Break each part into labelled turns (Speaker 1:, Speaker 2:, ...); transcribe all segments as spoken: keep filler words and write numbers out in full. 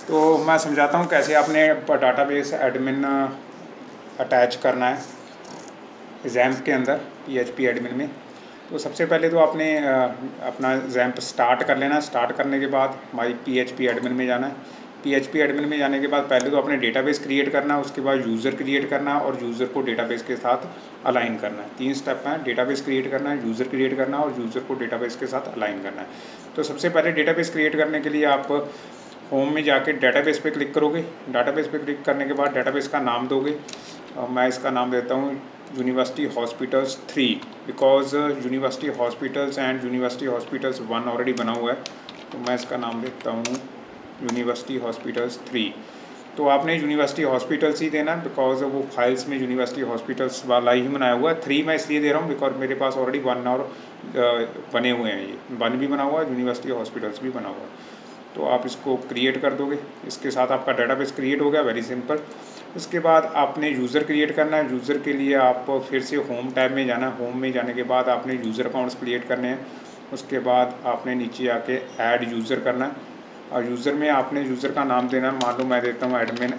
Speaker 1: तो मैं समझाता हूँ कैसे आपने डाटाबेस एडमिन अटैच करना है ज़ैम्प के अंदर पीएचपी एडमिन में। तो सबसे पहले तो आपने अपना ज़ैम्प स्टार्ट कर लेना। स्टार्ट करने के बाद माई पीएचपी एडमिन में जाना है। पीएचपी एडमिन में जाने के बाद पहले तो अपने डेटाबेस क्रिएट करना है, उसके बाद यूज़र क्रिएट करना है और यूज़र को डेटाबेस के साथ अलाइन करना है। तीन स्टेप हैं, डेटाबेस क्रिएट करना है, यूज़र क्रिएट करना है और यूज़र को डेटाबेस के साथ अलाइन करना है। तो सबसे पहले डेटाबेस क्रिएट करने के लिए आप होम में जाके डेटाबेस पे क्लिक करोगे। डेटाबेस पे क्लिक करने के बाद डेटाबेस का नाम दोगे। मैं इसका नाम देता हूँ university hospitals three, because university hospitals and university hospitals one already बना हुआ है, तो मैं इसका नाम देता हूँ यूनिवर्सिटी हॉस्पिटल्स थ्री। तो आपने यूनिवर्सिटी हॉस्पिटल्स ही देना, बिकॉज वो फाइल्स में यूनिवर्सिटी हॉस्पिटल्स वाला ही बनाया हुआ है। थ्री मैं इसलिए दे रहा हूँ बिकॉज मेरे पास ऑलरेडी वन और बने हुए हैं, ये वन भी बना हुआ है, यूनिवर्सिटी हॉस्पिटल्स भी बना हुआ है। तो आप इसको क्रिएट कर दोगे। इसके साथ आपका डेटाबेस क्रिएट हो गया, वेरी सिंपल। उसके बाद आपने यूज़र क्रिएट करना है। यूज़र के लिए आप फिर से होम टैब में जाना है। होम में जाने के बाद आपने यूज़र अकाउंट्स क्रिएट करने हैं। उसके बाद आपने नीचे आके ऐड यूज़र करना है और यूज़र में आपने यूज़र का नाम देना है। मान लो मैं देता हूँ admin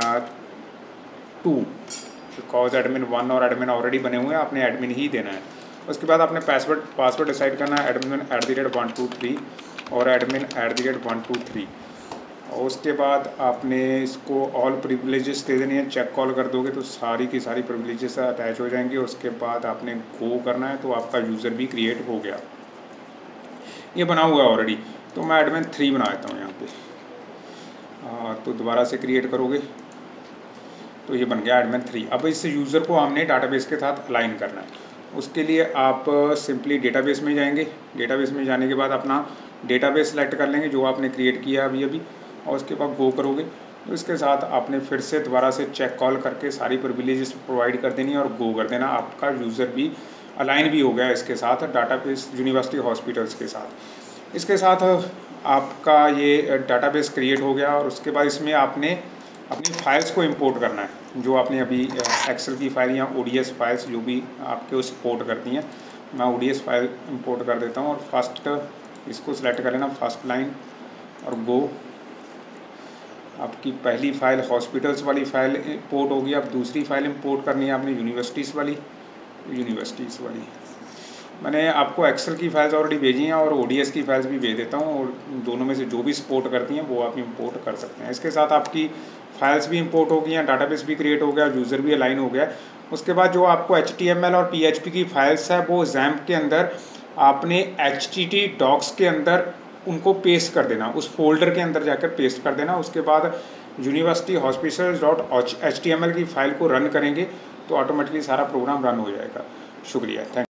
Speaker 1: two, because admin one और एडमिन ऑलरेडी बने हुए हैं, आपने एडमिन ही देना है। उसके बाद आपने पासवर्ड पासवर्ड डिसाइड करना है, admin at the rate one two three और admin at the rate one two three. और उसके बाद आपने इसको ऑल प्रिविलेजेस दे देनी है। चेक कॉल कर दोगे तो सारी की सारी प्रिविलेजेस अटैच हो जाएंगी। उसके बाद आपने गो करना है, तो आपका यूज़र भी क्रिएट हो गया। ये बना हुआ है ऑलरेडी, तो मैं एडमिन थ्री बना देता हूँ यहाँ पे। आ, तो दोबारा से क्रिएट करोगे तो ये बन गया एडमिन थ्री। अब इस यूज़र को हमने डाटाबेस के साथ अलाइन करना है। उसके लिए आप सिंपली डेटाबेस में जाएंगे। डेटाबेस में जाने के बाद अपना डेटाबेस सेलेक्ट कर लेंगे जो आपने क्रिएट किया अभी अभी, और उसके बाद गो करोगे तो इसके साथ आपने फिर से दोबारा से चेक कॉल करके सारी प्रिविलेजेस प्रोवाइड कर देनी है और गो कर देना। आपका यूज़र भी अलाइन भी हो गया इसके साथ, डाटाबेस यूनिवर्सिटी हॉस्पिटल्स के साथ। इसके साथ आपका ये डाटाबेस क्रिएट हो गया और उसके बाद इसमें आपने अपनी फाइल्स को इंपोर्ट करना है, जो आपने अभी एक्सेल की फाइल या ओडीएस फाइल्स जो भी आपके वो सपोर्ट करती हैं। मैं ओडीएस फाइल इंपोर्ट कर देता हूँ और फर्स्ट इसको सिलेक्ट कर लेना, फर्स्ट लाइन, और गो। आपकी पहली फाइल हॉस्पिटल्स वाली फाइल इंपोर्ट होगी। अब दूसरी फाइल इंपोर्ट करनी है आपने यूनिवर्सिटीज़ वाली यूनिवर्सिटीज़ वाली मैंने आपको एक्सेल की फाइल्स ऑलरेडी भेजी हैं और ओडीएस की फाइल्स भी भेज देता हूँ, और दोनों में से जो भी सपोर्ट करती हैं वो आप इंपोर्ट कर सकते हैं। इसके साथ आपकी फाइल्स भी इंपोर्ट हो गई हैं, डाटाबेस भी क्रिएट हो गया, यूज़र भी अलाइन हो गया। उसके बाद जो आपको एच टी एम एल और पी एच पी की फाइल्स है वो ज़ैम्प के अंदर आपने एच टी टी डॉक्स के अंदर उनको पेस्ट कर देना, उस फोल्डर के अंदर जाकर पेस्ट कर देना। उसके बाद university hospital dot H T M L की फ़ाइल को रन करेंगे तो ऑटोमेटिकली सारा प्रोग्राम रन हो जाएगा। शुक्रिया, थैंक